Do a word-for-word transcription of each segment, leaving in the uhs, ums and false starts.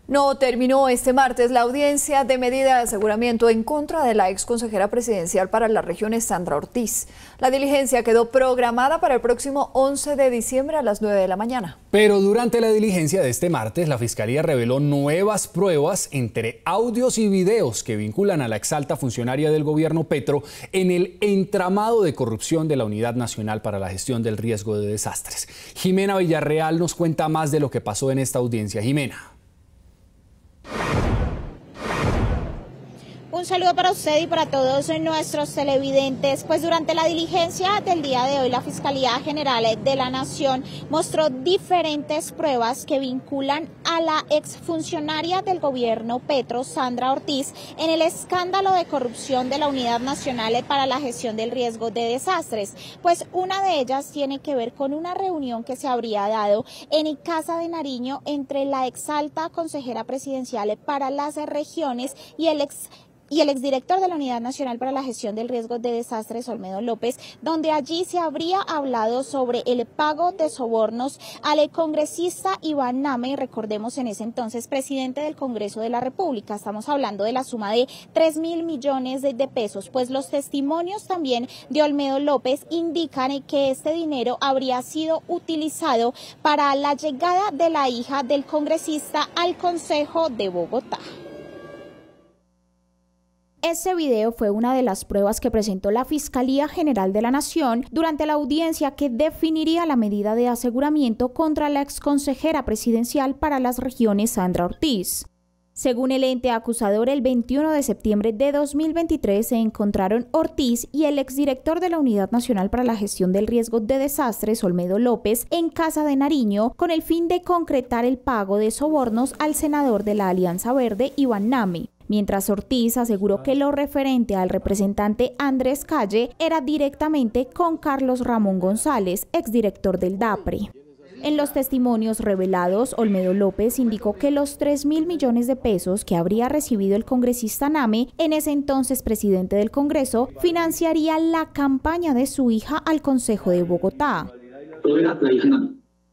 No terminó este martes la audiencia de medida de aseguramiento en contra de la ex consejera presidencial para las regiones, Sandra Ortiz. La diligencia quedó programada para el próximo once de diciembre a las nueve de la mañana. Pero durante la diligencia de este martes, la Fiscalía reveló nuevas pruebas entre audios y videos que vinculan a la exalta funcionaria del gobierno Petro en el entramado de corrupción de la Unidad Nacional para la Gestión del Riesgo de Desastres. Jimena Villarreal nos cuenta más de lo que pasó en esta audiencia. Jimena. Un saludo para usted y para todos nuestros televidentes. Pues durante la diligencia del día de hoy, la Fiscalía General de la Nación mostró diferentes pruebas que vinculan a la exfuncionaria del gobierno Petro, Sandra Ortiz, en el escándalo de corrupción de la Unidad Nacional para la Gestión del Riesgo de Desastres. Pues una de ellas tiene que ver con una reunión que se habría dado en Casa de Nariño entre la exalta consejera presidencial para las regiones y el ex y el exdirector de la Unidad Nacional para la Gestión del Riesgo de Desastres, Olmedo López, donde allí se habría hablado sobre el pago de sobornos al congresista Iván Name, recordemos en ese entonces presidente del Congreso de la República. Estamos hablando de la suma de tres mil millones de, de pesos, pues los testimonios también de Olmedo López indican que este dinero habría sido utilizado para la llegada de la hija del congresista al Consejo de Bogotá. Este video fue una de las pruebas que presentó la Fiscalía General de la Nación durante la audiencia que definiría la medida de aseguramiento contra la exconsejera presidencial para las regiones, Sandra Ortiz. Según el ente acusador, el veintiuno de septiembre de dos mil veintitrés se encontraron Ortiz y el exdirector de la Unidad Nacional para la Gestión del Riesgo de Desastres, Olmedo López, en Casa de Nariño con el fin de concretar el pago de sobornos al senador de la Alianza Verde, Iván Name. Mientras Ortiz aseguró que lo referente al representante Andrés Calle era directamente con Carlos Ramón González, exdirector del DAPRE. En los testimonios revelados, Olmedo López indicó que los tres mil millones de pesos que habría recibido el congresista Name, en ese entonces presidente del Congreso, financiaría la campaña de su hija al Consejo de Bogotá. Todo era la hija Name.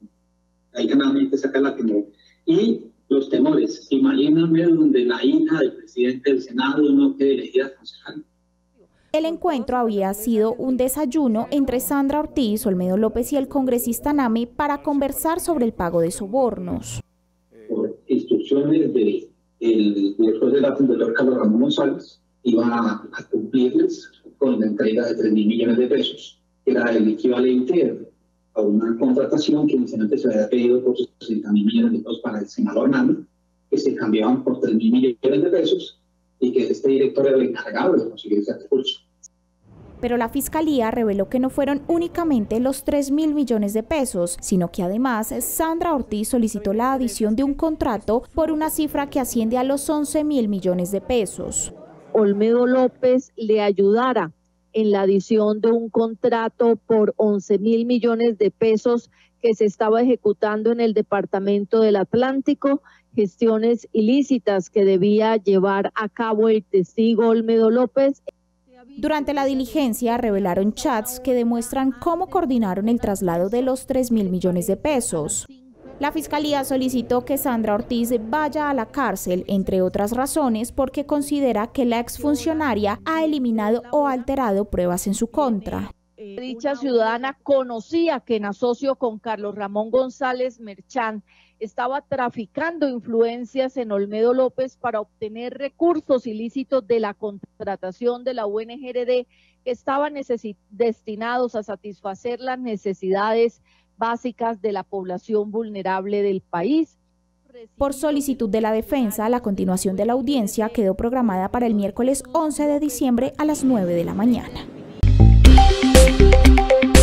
La hija Name que saca la que y los temores. Imagíname donde la hija del presidente del Senado no quede elegida concejal. El encuentro había sido un desayuno entre Sandra Ortiz, Olmedo López y el congresista Name para conversar sobre el pago de sobornos. Por instrucciones del director del DAPRE, el doctor Carlos Ramón González, iba a, a cumplirles con la entrega de tres mil millones de pesos, que era el equivalente a una contratación que inicialmente se había pedido por sesenta mil millones de pesos para el senador Name, que se cambiaban por tres mil millones de pesos y que este director era el encargado de conseguir ese recurso. Pero la Fiscalía reveló que no fueron únicamente los tres mil millones de pesos, sino que además Sandra Ortiz solicitó la adición de un contrato por una cifra que asciende a los once mil millones de pesos. Olmedo López le ayudara en la adición de un contrato por once mil millones de pesos que se estaba ejecutando en el Departamento del Atlántico, gestiones ilícitas que debía llevar a cabo el testigo Olmedo López. Durante la diligencia revelaron chats que demuestran cómo coordinaron el traslado de los tres mil millones de pesos. La Fiscalía solicitó que Sandra Ortiz vaya a la cárcel, entre otras razones, porque considera que la exfuncionaria ha eliminado o alterado pruebas en su contra. Dicha ciudadana conocía que en asocio con Carlos Ramón González Merchán estaba traficando influencias en Olmedo López para obtener recursos ilícitos de la contratación de la U N G R D que estaban destinados a satisfacer las necesidades básicas de la población vulnerable del país. Por solicitud de la defensa, la continuación de la audiencia quedó programada para el miércoles once de diciembre a las nueve de la mañana.